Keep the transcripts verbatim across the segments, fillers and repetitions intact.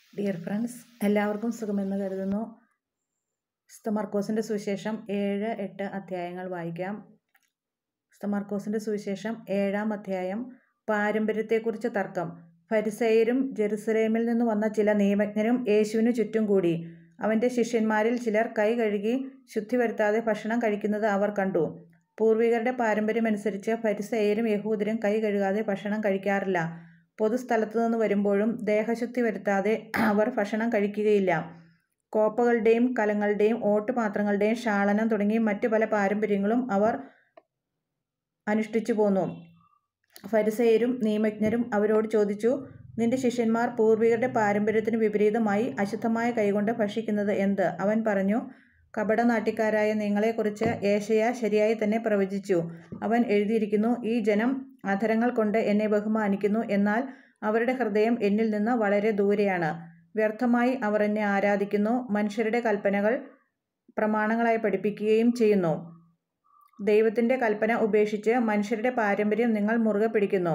Dear friends, എല്ലാവർക്കും സുഖമെന്ന് കരുതുന്നു. വിശുദ്ധ മർക്കോസിൻ്റെ സുവിശേഷം ഏഴ് എട്ട് അധ്യായങ്ങൾ വായിക്കാം. വിശുദ്ധ മർക്കോസിൻ്റെ സുവിശേഷം ഏഴാം അധ്യായം. പാരമ്പര്യത്തെക്കുറിച്ച് തർക്കം. ഫരിസേയരും ജെറുസലേമിൽ നിന്ന് വന്ന ചില നിയമജ്ഞരും യേശുവിനു ചുറ്റും കൂടി. അവൻ്റെ ശിഷ്യന്മാരിൽ ചിലർ കൈ കഴുകി ശുദ്ധി വരുത്താതെ ഭക്ഷണം കഴിക്കുന്നത് അവർ കണ്ടു. പൂർവികരുടെ പാരമ്പര്യമനുസരിച്ച് ഫരിസേയരും യഹൂദരും കൈ കഴുകാതെ ഭക്ഷണം കഴിക്കാറില്ല. പൊതുസ്ഥലത്തു നിന്ന് വരുമ്പോഴും ദേഹശുദ്ധി വരുത്താതെ അവർ ഭക്ഷണം കഴിക്കുകയില്ല. കോപ്പകളുടെയും കലങ്ങളുടെയും ഓട്ടുപാത്രങ്ങളുടെയും ക്ഷാളനം തുടങ്ങി മറ്റു പല പാരമ്പര്യങ്ങളും അവർ അനുഷ്ഠിച്ചു പോന്നു. ഫരിസേയരും നിയമജ്ഞരും അവരോട് ചോദിച്ചു, നിന്റെ ശിഷ്യന്മാർ പൂർവികരുടെ പാരമ്പര്യത്തിന് വിപരീതമായി അശുദ്ധമായ കൈകൊണ്ട് ഭക്ഷിക്കുന്നത് എന്ത്? അവൻ പറഞ്ഞു, കപടനാട്യക്കാരായ നിങ്ങളെക്കുറിച്ച് യേശയ്യാ ശരിയായി തന്നെ പ്രവചിച്ചു. അവൻ എഴുതിയിരിക്കുന്നു, ഈ ജനം അധരങ്ങൾ കൊണ്ട് എന്നെ ബഹുമാനിക്കുന്നു, എന്നാൽ അവരുടെ ഹൃദയം എന്നിൽ നിന്ന് വളരെ ദൂരെയാണ്. വ്യർത്ഥമായി അവർ എന്നെ ആരാധിക്കുന്നു, മനുഷ്യരുടെ കൽപ്പനകൾ പ്രമാണങ്ങളായി പഠിപ്പിക്കുകയും ചെയ്യുന്നു. ദൈവത്തിൻ്റെ കൽപ്പന ഉപേക്ഷിച്ച് മനുഷ്യരുടെ പാരമ്പര്യം നിങ്ങൾ മുറുകെ പിടിക്കുന്നു.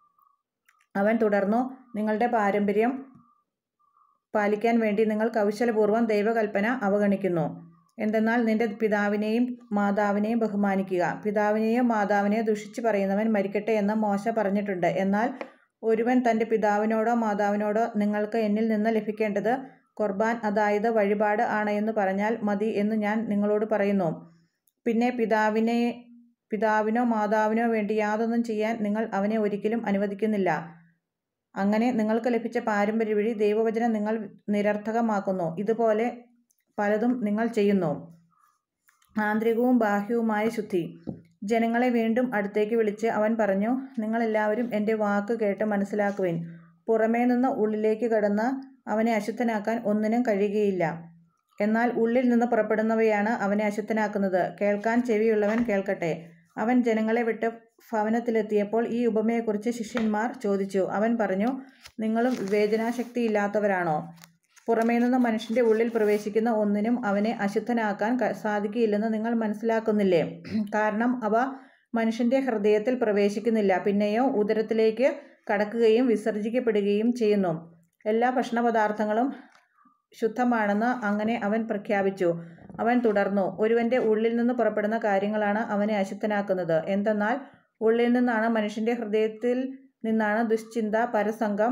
അവൻ തുടർന്നു, നിങ്ങളുടെ പാരമ്പര്യം പാലിക്കാൻ വേണ്ടി നിങ്ങൾ കൗശലപൂർവ്വം ദൈവകൽപ്പന അവഗണിക്കുന്നു. എന്തെന്നാൽ നിന്റെ പിതാവിനെയും മാതാവിനെയും ബഹുമാനിക്കുക. പിതാവിനെയോ മാതാവിനെയോ ദുഷിച്ചു പറയുന്നവൻ മരിക്കട്ടെ എന്ന് മോശ പറഞ്ഞിട്ടുണ്ട്. എന്നാൽ ഒരുവൻ തൻ്റെ പിതാവിനോടോ മാതാവിനോടോ നിങ്ങൾക്ക് എന്നിൽ നിന്ന് ലഭിക്കേണ്ടത് ഖുർബാൻ, അതായത് വഴിപാട് ആണ് എന്ന് പറഞ്ഞാൽ മതി എന്ന് ഞാൻ നിങ്ങളോട് പറയുന്നു. പിന്നെ പിതാവിനെ പിതാവിനോ മാതാവിനോ വേണ്ടി യാതൊന്നും ചെയ്യാൻ നിങ്ങൾ അവനെ ഒരിക്കലും അനുവദിക്കുന്നില്ല. അങ്ങനെ നിങ്ങൾക്ക് ലഭിച്ച പാരമ്പര്യ വഴി ദൈവവചനം നിങ്ങൾ നിരർത്ഥകമാക്കുന്നു. ഇതുപോലെ പലതും നിങ്ങൾ ചെയ്യുന്നു. ആന്തരികവും ബാഹ്യവുമായ ശുദ്ധി. ജനങ്ങളെ വീണ്ടും അടുത്തേക്ക് വിളിച്ച് അവൻ പറഞ്ഞു, നിങ്ങളെല്ലാവരും എൻ്റെ വാക്ക് കേട്ട് മനസ്സിലാക്കുവിൻ. പുറമേ നിന്ന് ഉള്ളിലേക്ക് കടന്ന് അവനെ അശുദ്ധനാക്കാൻ ഒന്നിനും കഴിയുകയില്ല. എന്നാൽ ഉള്ളിൽ നിന്ന് പുറപ്പെടുന്നവയാണ് അവനെ അശുദ്ധനാക്കുന്നത്. കേൾക്കാൻ ചെവിയുള്ളവൻ കേൾക്കട്ടെ. അവൻ ജനങ്ങളെ വിട്ട് ഭവനത്തിലെത്തിയപ്പോൾ ഈ ഉപമയെക്കുറിച്ച് ശിഷ്യന്മാർ ചോദിച്ചു. അവൻ പറഞ്ഞു, നിങ്ങളും വിവേചനാശക്തിയില്ലാത്തവരാണോ? പുറമേ നിന്ന് മനുഷ്യൻ്റെ ഉള്ളിൽ പ്രവേശിക്കുന്ന ഒന്നിനും അവനെ അശുദ്ധനാക്കാൻ സാധിക്കുകയില്ലെന്ന് നിങ്ങൾ മനസ്സിലാക്കുന്നില്ലേ? കാരണം അവ മനുഷ്യൻ്റെ ഹൃദയത്തിൽ പ്രവേശിക്കുന്നില്ല, പിന്നെയോ ഉദരത്തിലേക്ക് കടക്കുകയും വിസർജിക്കപ്പെടുകയും ചെയ്യുന്നു. എല്ലാ ഭക്ഷണപദാർത്ഥങ്ങളും ശുദ്ധമാണെന്ന് അങ്ങനെ അവൻ പ്രഖ്യാപിച്ചു. അവൻ തുടർന്നു, ഒരുവൻ്റെ ഉള്ളിൽ നിന്ന് പുറപ്പെടുന്ന കാര്യങ്ങളാണ് അവനെ അശുദ്ധനാക്കുന്നത്. എന്തെന്നാൽ ഉള്ളിൽ നിന്നാണ്, മനുഷ്യൻ്റെ ഹൃദയത്തിൽ നിന്നാണ് ദുശ്ചിന്ത, പരസംഗം,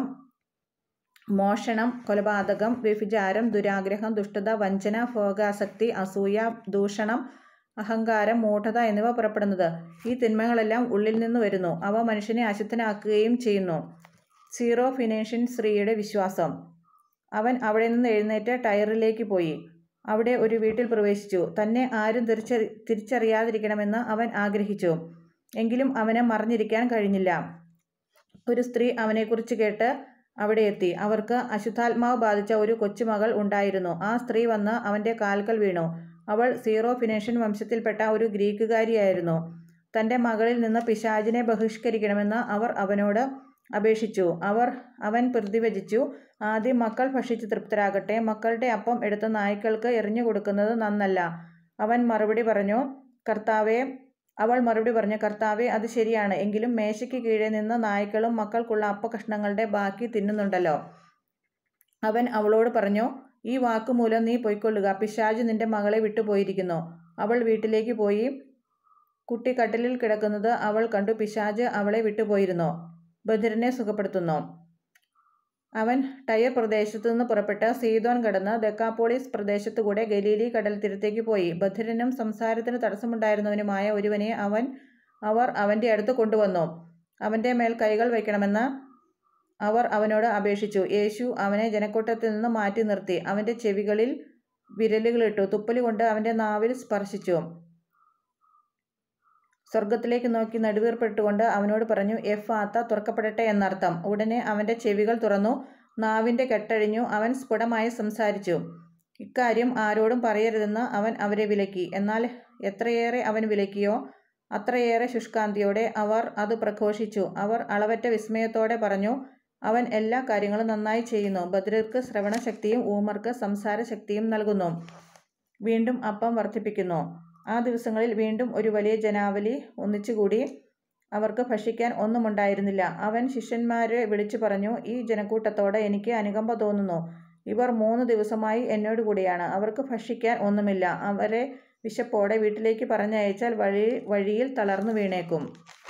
മോഷണം, കൊലപാതകം, വ്യഭിചാരം, ദുരാഗ്രഹം, ദുഷ്ടത, വഞ്ചന, ഭോഗാസക്തി, അസൂയ, ദൂഷണം, അഹങ്കാരം, മൂഢത എന്നിവ പുറപ്പെടുന്നത്. ഈ തിന്മകളെല്ലാം ഉള്ളിൽ നിന്ന് വരുന്നു. അവ മനുഷ്യനെ അശുദ്ധനാക്കുകയും ചെയ്യുന്നു. സീറോ ഫിനീഷ്യൻ സ്ത്രീയുടെ വിശ്വാസം. അവൻ അവിടെ നിന്ന് എഴുന്നേറ്റ് ടയറിലേക്ക് പോയി. അവിടെ ഒരു വീട്ടിൽ പ്രവേശിച്ചു. തന്നെ ആരും തിരിച്ചറി തിരിച്ചറിയാതിരിക്കണമെന്ന് അവൻ ആഗ്രഹിച്ചു. എങ്കിലും അവന് മറഞ്ഞിരിക്കാൻ കഴിഞ്ഞില്ല. ഒരു സ്ത്രീ അവനെക്കുറിച്ച് കേട്ട് അവിടെ എത്തി. അവർക്ക് അശുദ്ധാത്മാവ് ബാധിച്ച ഒരു കൊച്ചുമകൾ ഉണ്ടായിരുന്നു. ആ സ്ത്രീ വന്ന് അവൻ്റെ കാൽക്കൽ വീണു. അവൾ സീറോ ഫിനീഷ്യൻ വംശത്തിൽപ്പെട്ട ഒരു ഗ്രീക്കുകാരിയായിരുന്നു. തൻ്റെ മകളിൽ നിന്ന് പിശാചിനെ ബഹിഷ്കരിക്കണമെന്ന് അവർ അവനോട് അപേക്ഷിച്ചു. അവർ അവൻ പ്രതിവചിച്ചു, ആദ്യം മക്കൾ ഭക്ഷിച്ച് തൃപ്തരാകട്ടെ. മക്കളുടെ അപ്പം എടുത്ത് നായ്ക്കൾക്ക് എറിഞ്ഞു കൊടുക്കുന്നത് നന്നല്ല. അവൻ മറുപടി പറഞ്ഞു കർത്താവേ അവൾ മറുപടി പറഞ്ഞു കർത്താവേ, അത് ശരിയാണ്. എങ്കിലും മേശയ്ക്ക് കീഴെ നിന്ന് നായ്ക്കളും മക്കൾക്കുള്ള അപ്പകഷ്ണങ്ങളുടെ ബാക്കി തിന്നുന്നുണ്ടല്ലോ. അവൻ അവളോട് പറഞ്ഞു, ഈ വാക്കുമൂലം നീ പൊയ്ക്കൊള്ളുക. പിശാച് നിന്റെ മകളെ വിട്ടുപോയിരിക്കുന്നു. അവൾ വീട്ടിലേക്ക് പോയി. കുട്ടി കട്ടിലിൽ കിടക്കുന്നത് അവൾ കണ്ടു. പിശാച് അവളെ വിട്ടുപോയിരുന്നു. ബധിരനെ സുഖപ്പെടുത്തുന്നു. അവൻ ടയർ പ്രദേശത്തു നിന്ന് പുറപ്പെട്ട് സീദോൻ കടന്ന് ദെക്കാപോളിസ് പ്രദേശത്തുകൂടെ ഗലീലി കടൽ തീരത്തേക്ക് പോയി. ബധിരനും സംസാരത്തിന് തടസ്സമുണ്ടായിരുന്നവനുമായ ഒരുവനെ അവൻ അവർ അവൻ്റെ അടുത്ത് കൊണ്ടുവന്നു. അവൻ്റെ മേൽ കൈകൾ വയ്ക്കണമെന്ന് അവർ അവനോട് അപേക്ഷിച്ചു. യേശു അവനെ ജനക്കൂട്ടത്തിൽ നിന്ന് മാറ്റി നിർത്തി. അവൻ്റെ ചെവികളിൽ വിരലുകളിട്ടു. തുപ്പലുകൊണ്ട് അവൻ്റെ നാവിൽ സ്പർശിച്ചു. സ്വർഗത്തിലേക്ക് നോക്കി നെടുവീർപ്പിട്ടുകൊണ്ട് അവനോട് പറഞ്ഞു, എഫ്ഫാത്ത, തുറക്കപ്പെടട്ടെ എന്നർത്ഥം. ഉടനെ അവൻ്റെ ചെവികൾ തുറന്നു, നാവിൻ്റെ കെട്ടഴിഞ്ഞു. അവൻ സ്ഫുടമായി സംസാരിച്ചു. ഇക്കാര്യം ആരോടും പറയരുതെന്ന് അവൻ അവരെ വിലക്കി. എന്നാൽ എത്രയേറെ അവൻ വിലക്കിയോ അത്രയേറെ ശുഷ്കാന്തിയോടെ അവർ അത് പ്രഘോഷിച്ചു. അവർ അളവറ്റ വിസ്മയത്തോടെ പറഞ്ഞു, അവൻ എല്ലാ കാര്യങ്ങളും നന്നായി ചെയ്യുന്നു. ബധിരർക്ക് ശ്രവണശക്തിയും ഊമർക്ക് സംസാരശക്തിയും നൽകുന്നു. വീണ്ടും അപ്പം വർദ്ധിപ്പിക്കുന്നു. ആ ദിവസങ്ങളിൽ വീണ്ടും ഒരു വലിയ ജനാവലി ഒന്നിച്ചുകൂടി. അവർക്ക് ഭക്ഷിക്കാൻ ഒന്നുമുണ്ടായിരുന്നില്ല. അവൻ ശിഷ്യന്മാരെ വിളിച്ചു പറഞ്ഞു, ഈ ജനക്കൂട്ടത്തോട് എനിക്ക് അനുകമ്പ തോന്നുന്നു. ഇവർ മൂന്ന് ദിവസമായി എന്നോട് കൂടിയാണ്. അവർക്ക് ഭക്ഷിക്കാൻ ഒന്നുമില്ല. അവരെ വിശപ്പോടെ വീട്ടിലേക്ക് പറഞ്ഞയച്ചാൽ വഴി വഴിയിൽ തളർന്നു വീണേക്കും.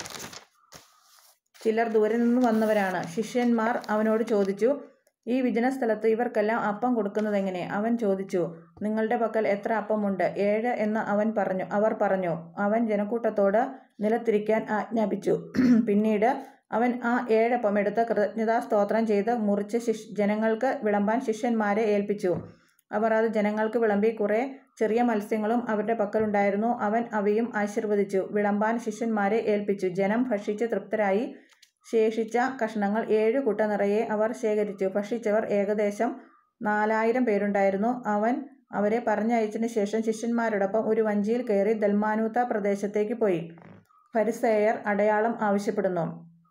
ചിലർ ദൂരെ നിന്ന് വന്നവരാണ്. ശിഷ്യന്മാർ അവനോട് ചോദിച്ചു, ഈ വിജനസ്ഥലത്ത് ഇവർക്കെല്ലാം അപ്പം കൊടുക്കുന്നതെങ്ങനെ? അവൻ ചോദിച്ചു, നിങ്ങളുടെ പക്കൽ എത്ര അപ്പമുണ്ട്? ഏഴ് എന്ന് അവൻ പറഞ്ഞു അവർ പറഞ്ഞു. അവൻ ജനക്കൂട്ടത്തോട് നിലത്തിരിക്കാൻ ആജ്ഞാപിച്ചു. പിന്നീട് അവൻ ആ ഏഴപ്പം എടുത്ത് കൃതജ്ഞതാ സ്തോത്രം ചെയ്ത് മുറിച്ച് ശിഷ് ജനങ്ങൾക്ക് വിളമ്പാൻ ശിഷ്യന്മാരെ ഏൽപ്പിച്ചു. അവർ അത് ജനങ്ങൾക്ക് വിളമ്പി. കുറെ ചെറിയ മത്സ്യങ്ങളും അവരുടെ പക്കലുണ്ടായിരുന്നു. അവൻ അവയും ആശീർവദിച്ചു വിളമ്പാൻ ശിഷ്യന്മാരെ ഏൽപ്പിച്ചു. ജനം ഭക്ഷിച്ച് തൃപ്തരായി. ശേഷിച്ച കഷണങ്ങൾ ഏഴു കുട്ട നിറയെ അവർ ശേഖരിച്ചു. ഭക്ഷിച്ചവർ ഏകദേശം നാലായിരം പേരുണ്ടായിരുന്നു. അവൻ അവരെ പറഞ്ഞയച്ചതിന് ശേഷം ശിഷ്യന്മാരോടൊപ്പം ഒരു വഞ്ചിയിൽ കയറി ദൽമാനൂത്ത പ്രദേശത്തേക്ക് പോയി. ഫരിസേയർ അടയാളം ആവശ്യപ്പെടുന്നു.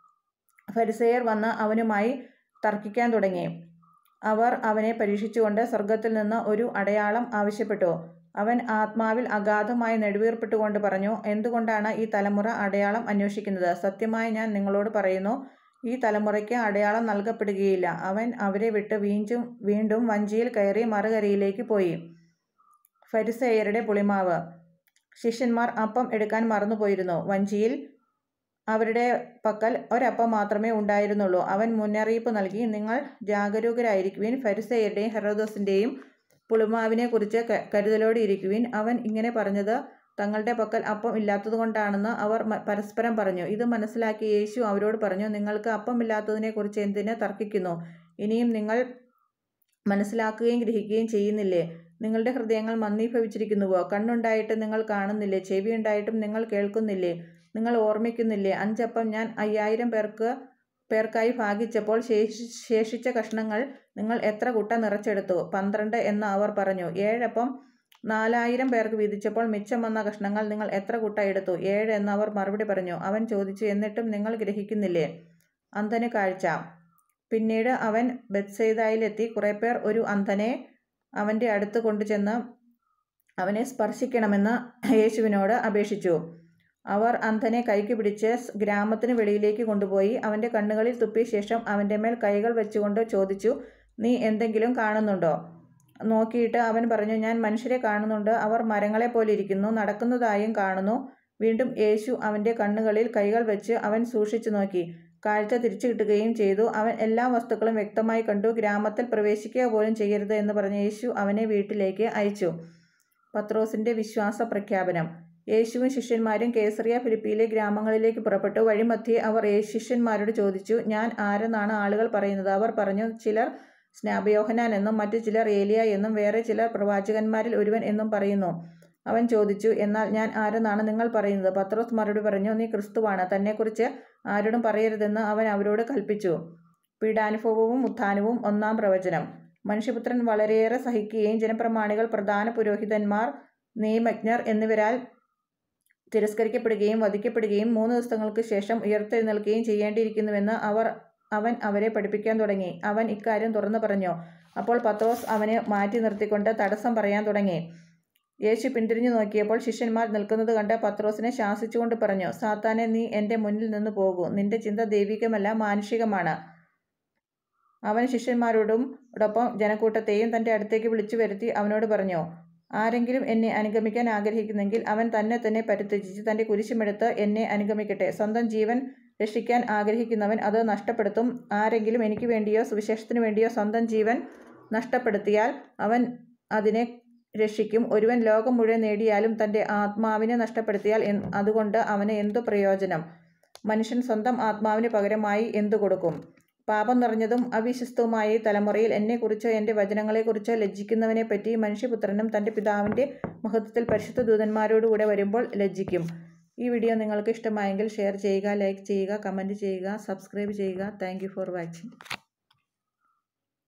ഫരിസേയർ വന്ന് അവനുമായി തർക്കിക്കാൻ തുടങ്ങി. അവർ അവനെ പരീക്ഷിച്ചുകൊണ്ട് സ്വർഗത്തിൽ നിന്ന് ഒരു അടയാളം ആവശ്യപ്പെട്ടു. അവൻ ആത്മാവിൽ അഗാധമായി നെടുവീർപ്പിട്ടുകൊണ്ട് പറഞ്ഞു, എന്തുകൊണ്ടാണ് ഈ തലമുറ അടയാളം അന്വേഷിക്കുന്നത്? സത്യമായി ഞാൻ നിങ്ങളോട് പറയുന്നു, ഈ തലമുറയ്ക്ക് അടയാളം നൽകപ്പെടുകയില്ല. അവൻ അവരെ വിട്ട് വീണ്ടും വീണ്ടും വഞ്ചിയിൽ കയറി മറുകരയിലേക്ക് പോയി. ഫരിസേയരുടെ പുളിമാവ്. ശിഷ്യന്മാർ അപ്പം എടുക്കാൻ മറന്നുപോയിരുന്നു. വഞ്ചിയിൽ അവരുടെ പക്കൽ ഒരപ്പം മാത്രമേ ഉണ്ടായിരുന്നുള്ളൂ. അവൻ മുന്നറിയിപ്പ് നൽകി, നിങ്ങൾ ജാഗരൂകരായിരിക്കുവിൻ. ഫരിസേയരുടെയും ഹെരോദോസിന്റെയും പുളിമാവിനെ കുറിച്ച് കരുതലോടെ ഇരിക്കുവിൻ. അവൻ ഇങ്ങനെ പറഞ്ഞത് തങ്ങളുടെ പക്കൽ അപ്പം ഇല്ലാത്തതുകൊണ്ടാണെന്ന് അവർ പരസ്പരം പറഞ്ഞു. ഇത് മനസ്സിലാക്കി യേശു അവരോട് പറഞ്ഞു, നിങ്ങൾക്ക് അപ്പം ഇല്ലാത്തതിനെ കുറിച്ച് എന്തിന് തർക്കിക്കുന്നു? ഇനിയും നിങ്ങൾ മനസ്സിലാക്കുകയും ഗ്രഹിക്കുകയും ചെയ്യുന്നില്ലേ? നിങ്ങളുടെ ഹൃദയങ്ങൾ മന്ദീഭവിച്ചിരിക്കുന്നുവോ? കണ്ണുണ്ടായിട്ട് നിങ്ങൾ കാണുന്നില്ലേ? ചെവിയുണ്ടായിട്ടും നിങ്ങൾ കേൾക്കുന്നില്ലേ? നിങ്ങൾ ഓർമ്മിക്കുന്നില്ലേ? അഞ്ചപ്പം ഞാൻ അയ്യായിരം പേർക്ക് പേർക്കായി ഭാഗിച്ചപ്പോൾ ശേഷി ശേഷിച്ച കഷ്ണങ്ങൾ നിങ്ങൾ എത്ര കുട്ട നിറച്ചെടുത്തു? പന്ത്രണ്ട് എന്ന് അവർ പറഞ്ഞു. ഏഴപ്പം നാലായിരം പേർക്ക് വീതിച്ചപ്പോൾ മിച്ചം വന്ന കഷ്ണങ്ങൾ നിങ്ങൾ എത്ര കുട്ട എടുത്തു? ഏഴ് എന്ന് അവർ മറുപടി പറഞ്ഞു. അവൻ ചോദിച്ചു, എന്നിട്ടും നിങ്ങൾ ഗ്രഹിക്കുന്നില്ലേ? അന്ധന് കാഴ്ച. പിന്നീട് അവൻ ബെത്സയിദയിലെത്തി. കുറെ പേർ ഒരു അന്ധനെ അവൻ്റെ അടുത്ത് കൊണ്ടുചെന്ന് അവനെ സ്പർശിക്കണമെന്ന് യേശുവിനോട് അപേക്ഷിച്ചു. അവർ അന്ധനെ കൈക്ക് പിടിച്ച് ഗ്രാമത്തിന് വെളിയിലേക്ക് കൊണ്ടുപോയി. അവൻ്റെ കണ്ണുകളിൽ തുപ്പിയ ശേഷം അവൻ്റെ മേൽ കൈകൾ വെച്ചുകൊണ്ട് ചോദിച്ചു, നീ എന്തെങ്കിലും കാണുന്നുണ്ടോ? നോക്കിയിട്ട് അവൻ പറഞ്ഞു, ഞാൻ മനുഷ്യരെ കാണുന്നുണ്ട്. അവർ മരങ്ങളെ പോലെ ഇരിക്കുന്നു, നടക്കുന്നതായും കാണുന്നു. വീണ്ടും യേശു അവൻ്റെ കണ്ണുകളിൽ കൈകൾ വെച്ച് അവൻ സൂക്ഷിച്ചു നോക്കി. കാഴ്ച തിരിച്ചു കിട്ടുകയും ചെയ്തു. അവൻ എല്ലാ വസ്തുക്കളും വ്യക്തമായി കണ്ടു. ഗ്രാമത്തിൽ പ്രവേശിക്കുക പോലും ചെയ്യരുത് എന്ന് പറഞ്ഞ് യേശു അവനെ വീട്ടിലേക്ക് അയച്ചു. പത്രോസിൻ്റെ വിശ്വാസ പ്രഖ്യാപനം. യേശുവും ശിഷ്യന്മാരും കേസറിയ ഫിലിപ്പിയിലെ ഗ്രാമങ്ങളിലേക്ക് പുറപ്പെട്ടു. വഴിമധ്യേ അവർ ശിഷ്യന്മാരോട് ചോദിച്ചു, ഞാൻ ആരെന്നാണ് ആളുകൾ പറയുന്നത്? അവർ പറഞ്ഞു, ചിലർ സ്നാപയോഹന്നാൻ എന്നും മറ്റു ചിലർ ഏലിയ എന്നും വേറെ ചിലർ പ്രവാചകന്മാരിൽ ഒരുവൻ എന്നും പറയുന്നു. അവൻ ചോദിച്ചു, എന്നാൽ ഞാൻ ആരെന്നാണ് നിങ്ങൾ പറയുന്നത്? പത്രോസ് മറുപടി പറഞ്ഞു, നീ ക്രിസ്തുവാണ്. തന്നെക്കുറിച്ച് ആരോടും പറയരുതെന്ന് അവൻ അവരോട് കൽപ്പിച്ചു. പീഡാനുഭവവും ഉത്ഥാനവും. ഒന്നാം പ്രവചനം. മനുഷ്യപുത്രൻ വളരെയേറെ സഹിക്കുകയും ജനപ്രമാണികൾ, പ്രധാന പുരോഹിതന്മാർ, നിയമജ്ഞർ എന്നിവരാൽ തിരസ്കരിക്കപ്പെടുകയും വധിക്കപ്പെടുകയും മൂന്ന് ദിവസങ്ങൾക്ക് ശേഷം ഉയർത്തെഴുന്നേൽക്കുകയും ചെയ്യേണ്ടിയിരിക്കുന്നുവെന്ന് അവർ അവൻ അവരെ പഠിപ്പിക്കാൻ തുടങ്ങി. അവൻ ഇക്കാര്യം തുറന്നു പറഞ്ഞു. അപ്പോൾ പത്രോസ് അവനെ മാറ്റി നിർത്തിക്കൊണ്ട് തടസ്സം പറയാൻ തുടങ്ങി. യേശു പിന്തിരിഞ്ഞു നോക്കിയപ്പോൾ ശിഷ്യന്മാർ നിൽക്കുന്നത് കണ്ട് പത്രോസിനെ ശാസിച്ചുകൊണ്ട് പറഞ്ഞു, സാത്താനെ, നീ എൻ്റെ മുന്നിൽ നിന്ന് പോകൂ. നിന്റെ ചിന്ത ദൈവികമല്ല, മാനുഷികമാണ്. അവൻ ശിഷ്യന്മാരോടും ഒപ്പം ജനക്കൂട്ടത്തെയും തൻ്റെ അടുത്തേക്ക് വിളിച്ചു വരുത്തി അവനോട് പറഞ്ഞു, ആരെങ്കിലും എന്നെ അനുഗമിക്കാൻ ആഗ്രഹിക്കുന്നെങ്കിൽ അവൻ തന്നെ തന്നെ പരിത്യജിച്ച് തൻ്റെ കുരിശുമെടുത്ത് എന്നെ അനുഗമിക്കട്ടെ. സ്വന്തം ജീവൻ രക്ഷിക്കാൻ ആഗ്രഹിക്കുന്നവൻ അത് നഷ്ടപ്പെടുത്തും. ആരെങ്കിലും എനിക്ക് വേണ്ടിയോ സുവിശേഷത്തിനു വേണ്ടിയോ സ്വന്തം ജീവൻ നഷ്ടപ്പെടുത്തിയാൽ അവൻ അതിനെ രക്ഷിക്കും. ഒരുവൻ ലോകം മുഴുവൻ നേടിയാലും തൻ്റെ ആത്മാവിനെ നഷ്ടപ്പെടുത്തിയാൽ അതുകൊണ്ട് അവന് എന്തു പ്രയോജനം? മനുഷ്യൻ സ്വന്തം ആത്മാവിന് പകരമായി എന്തു കൊടുക്കും? പാപം നിറഞ്ഞതും അവിശ്വസ്തവുമായ ഈ തലമുറയിൽ എന്നെക്കുറിച്ചോ എൻ്റെ വചനങ്ങളെക്കുറിച്ചോ ലജ്ജിക്കുന്നവനെപ്പറ്റി മനുഷ്യപുത്രനും തൻ്റെ പിതാവിൻ്റെ മഹത്വത്തിൽ പരിശുദ്ധ ദൂതന്മാരോടുകൂടെ വരുമ്പോൾ ലജ്ജിക്കും. ഈ വീഡിയോ നിങ്ങൾക്ക് ഇഷ്ടമായെങ്കിൽ ഷെയർ ചെയ്യുക, ലൈക്ക് ചെയ്യുക, കമൻറ്റ് ചെയ്യുക, സബ്സ്ക്രൈബ് ചെയ്യുക. Thank you for watching.